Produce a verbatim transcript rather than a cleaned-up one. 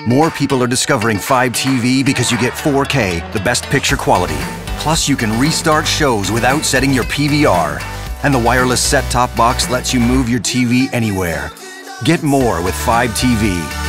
More people are discovering Fibe T V because you get four K, the best picture quality. Plus, you can restart shows without setting your P V R. And the wireless set-top box lets you move your T V anywhere. Get more with Fibe T V.